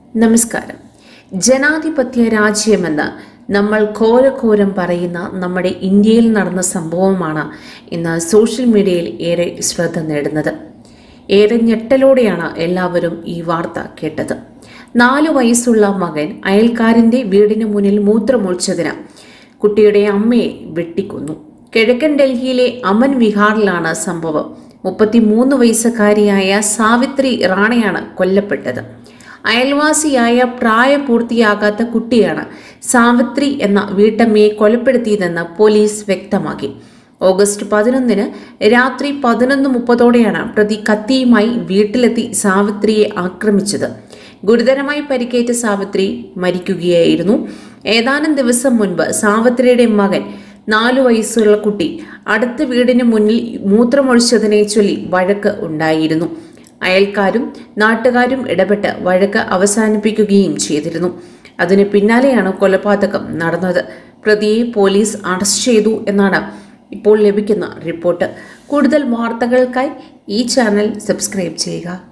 നമസ്കാരം. ജനാധിപത്യ രാജ്യമെന്ന് നമ്മൾ ഘോരഘോരം പറയുന്ന നമ്മുടെ ഇന്ത്യയിൽ നടന്ന സംഭവമാണ് ഇന്ന് സോഷ്യൽ മീഡിയയിൽ ഏറെ ശ്രദ്ധ നേടുന്നത്. ഏറെ ഞെട്ടലോടെയാണ് എല്ലാവരും ഈ വാർത്ത കേട്ടത്. 4 വയസ്സുള്ള മകൻ അയൽക്കാരന്റെ വീടിന് മുന്നിൽ മൂത്രമൊഴിച്ചതിന് കുട്ടിയുടെ അമ്മയെ വെട്ടിക്കൊന്നു. കിഴക്കൻ ഡൽഹിയിലെ അമൻ വിഹാറിലാണ് സംഭവം. 33 വയസ്സുകാരിയായ സാവിത്രി റാണയാണ് കൊല്ലപ്പെട്ടത്. അയൽവാസിയായ പ്രായപൂർത്തിയാകാത്ത കുട്ടിയാണ് സാവിത്രി എന്ന വീട്ടമ്മയെ കൊലപ്പെടുത്തിയതെന്ന് പോലീസ് വ്യക്തമാക്കി. ഓഗസ്റ്റ് 11 രാത്രി 11:30 പ്രതി കത്തിയുമായി വീട്ടിലെത്തി സാവിത്രിയെ ആക്രമിച്ചത്. ഗുരുതരമായി പരിക്കേറ്റ സാവിത്രി മരിക്കുകയായിരുന്നു. ഏതാനും ദിവസം മുൻപ് സാവിത്രിയുടെ മകൻ 4 വയസ്സുള്ള കുട്ടി അടുത്ത വീടിന് മുന്നിൽ മൂത്രമൊഴിച്ചതിനെ ചൊല്ലി വഴക്ക് ഉണ്ടായിരുന്നു. അയൽക്കാരും നാട്ടുകാരും ഇടപെട്ട് വഴക്ക് അവസാനിപ്പിക്കുകയും ചെയ്തിരുന്നു. അതിന് പിന്നാലെയാണ് കൊലപാതകം നടന്നത്. പ്രതിയെ പോലീസ് അറസ്റ്റ് ചെയ്തു എന്നാണ് ഇപ്പോൾ ലഭിക്കുന്ന റിപ്പോർട്ട്. കൂടുതൽ വാർത്തകൾക്കായി ഈ ചാനൽ സബ്സ്ക്രൈബ് ചെയ്യുക.